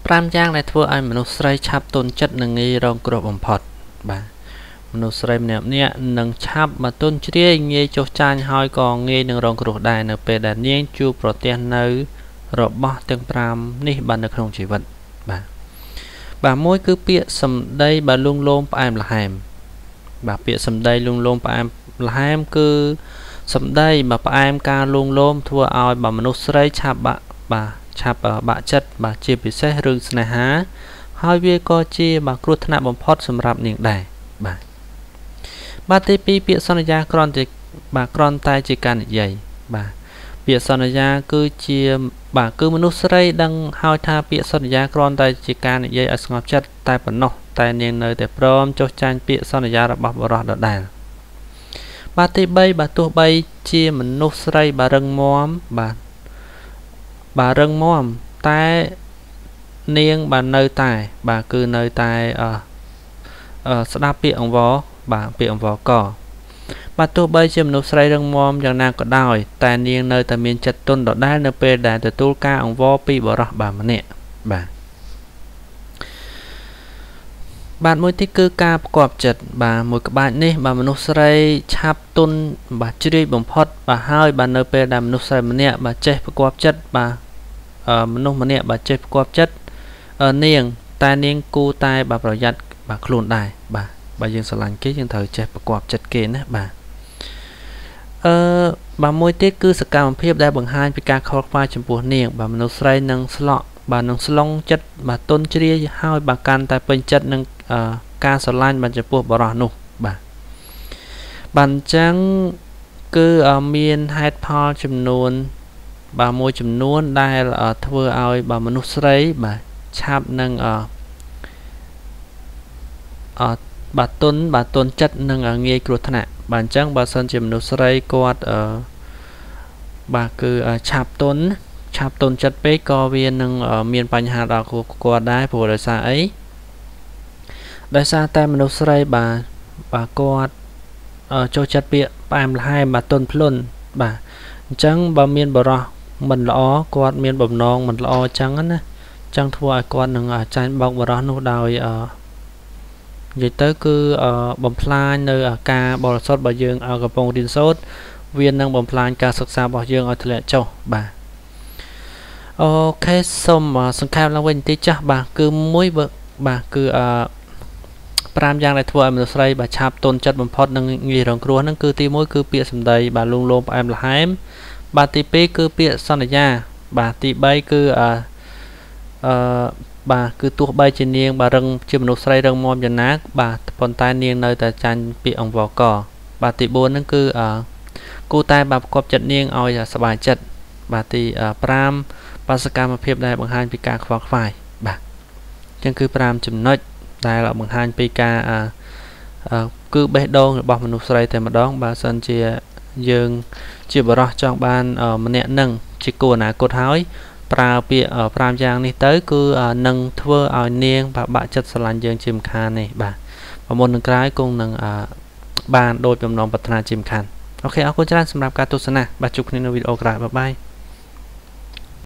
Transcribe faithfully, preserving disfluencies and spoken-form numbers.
ប្រាំយ៉ាងដែលធ្វើឲ្យមនុស្សស្រីឆាប់ទន់ចិត្តនឹងងាយរងគ្រោះបំផុតបាទមនុស្សស្រីម្នាក់ៗនឹងឆាប់មកទន់ជ្រាយងាយចុះចាញ់ហើយក៏ងាយនឹងរងគ្រោះដែរនៅពេលដែលនាងជួបប្រទះនៅរបស់ទាំងប្រាំនេះបាននៅក្នុងជីវិតបាទបាទមួយគឺពាក្យសម្ដីបាទលួងលោមផ្អែមល្ហែមបាទពាក្យសម្ដីលួងលោមផ្អែមល្ហែមគឺសម្ដីបាទផ្អែមការលួងលោមធ្វើឲ្យបាទមនុស្សស្រីឆាប់បាក់បាទឆាប់បាក់ចិត្តបាទជាពិសេសរឿងស្នេហាហើយវាក៏ជាបាទគ្រោះថ្នាក់បំផុតសម្រាប់នាងដែរបាទបាទទីពីរពាក្យសន្យាគ្រាន់តែបាទគ្រាន់តែជាការនិយាយបាទពាក្យសន្យាគឺជាបាទគឺមនុស្សស្រីដឹងហើយថាពាក្យសន្យាគ្រាន់តែជាការនិយាយឲ្យស្ងប់ចិត្តតែប៉ុណ្ណោះតែនាងនៅតែព្រមចុះចាញ់ពាក្យសន្យារបស់បុរសដដែលបាទទីបីបាទទោះបីជាមនុស្សស្រីបាទរឹងមាំបាទបាទរឹងមាំតែនាងបាទនៅតែបាទគឺនៅតែអឺស្ដាប់ពាក្យអង្វរបាទពាក្យអង្វរកបាទទោះបីជាមនុស្សស្រីរឹងមាំយ៉ាងណាក៏ដោយតែនាងនៅតែមានចិត្តទន់ដដែលនៅពេលដែលទទួលការអង្វរពីបុរសបាទម្នាក់បាទបាទមួយទៀតគឺការប្រកបចិត្តបាទមួយក្បាច់នេះបាទមនុស្សស្រីឆាប់ទន់បាទជ្រាយបំផុតបាទហើយបាទនៅពេលដែលមនុស្សស្រីម្នាក់បាទចេះប្រកបចិត្តបាទមនុស្សម្នាក់បាទចេះប្រកបចិត្តនាងតែនាងគូតែបាទប្រយ័ត្នបាទខ្លួនដែរបាទបើយើងស្រឡាញ់គេយើងត្រូវចេះប្រកបចិត្តគេណាបាទអឺបាទមួយទៀតគឺសកម្មភាពដែលបង្ហាញពីការខកខ្វល់ចំពោះនាងបាទមនុស្សស្រីនឹងស្លក់បាទនឹងស្លងចិត្តបាទទន់ជ្រាយហើយបាទកាន់តែពេញចិត្តនឹងការស្រឡាញ់បាទចំពោះបរិសនោះបាទបាទអញ្ចឹងគឺមានហេតុផលចំនួនបាទមួយចំនួនដែលធ្វើឲ្យបាទមនុស្សស្រីបាទឆាប់នឹងអអបាទទន់បាទទន់ចិត្តនឹងងាយគ្រោះថ្នាក់បាទអញ្ចឹងបើសិនជាមនុស្សស្រីគាត់អឺបាទគឺឆាប់ទន់ឆាប់ទន់ចិត្តពេកក៏វានឹងមានបញ្ហាដល់គាត់ដែរព្រោះដោយសារអីដោយសារតែមនុស្សស្រីបាទបាទគាត់ចូលចិត្តពាក្យផ្អែមល្ហែមបាទទន់ភ្លន់បាទអញ្ចឹងបើមានបរិសមិនល្អគាត់មានបំណងមិនល្អអញ្ចឹងណាអញ្ចឹងធ្វើឲ្យគាត់នឹងចាញ់បោកបរិសនោះដោយអឺនិយាយទៅគឺបំផ្លាញនៅការបរិសុទ្ធរបស់យើងឲ្យកំពុងរៀនសូត្រវានឹងបំផ្លាញការសិក្សារបស់យើងឲ្យធ្លាក់ចុះបាទអូខេសូមសង្ខេបឡើងវិញបន្តិចចាស់បាទគឺមួយបាទគឺអឺប្រាំយ៉ាងដែលធ្វើឲ្យមនុស្សស្រីបាទឆាប់ទន់ចិត្តបំផុតនឹងងាយរងគ្រោះហ្នឹងគឺទីមួយគឺពាក្យសម្ដីបាទលួងលោមផ្អែមល្ហែមបាទទីពីរគឺពាក្យសន្យាបាទទីបីគឺអឺអឺបាទគឺទោះបីជានាងបាទរឹងជាមនុស្សស្រីរឹងមាំយ៉ាងណាបាទប៉ុន្តែនាងនៅតែចាញ់ពាក្យអង្វរកបាទទីបួនហ្នឹងគឺអឺគូតែបាទប្រកបចិត្តនាងឲ្យសប្បាយចិត្តបាទទីប្រាំបាទសកម្មភាពដែលបង្ហាញពីការខ្វល់ខ្វាយបាទអញ្ចឹងគឺប្រាំចំណុចដែលបង្ហាញពីការអឺគឺបេះដូងរបស់មនុស្សស្រីតែម្ដងបើសិនជាយើងជាបរិសចង់បានម្នាក់នឹងជាគូអនាគតហើយប្រើពាក្យប្រាំយ៉ាងនេះទៅគឺនឹងធ្វើឲ្យនាងបាក់ចិត្តស្រឡាញ់យើងជាមិនខាននេះបាទប្រមុននឹងក្រោយគង់នឹងបានដោយបំណងប្រាថ្នាជាមិនខានអូខេអរគុណច្រើនសម្រាប់ការទស្សនាបាទជួបគ្នានៅវីដេអូក្រោយបាយបាយ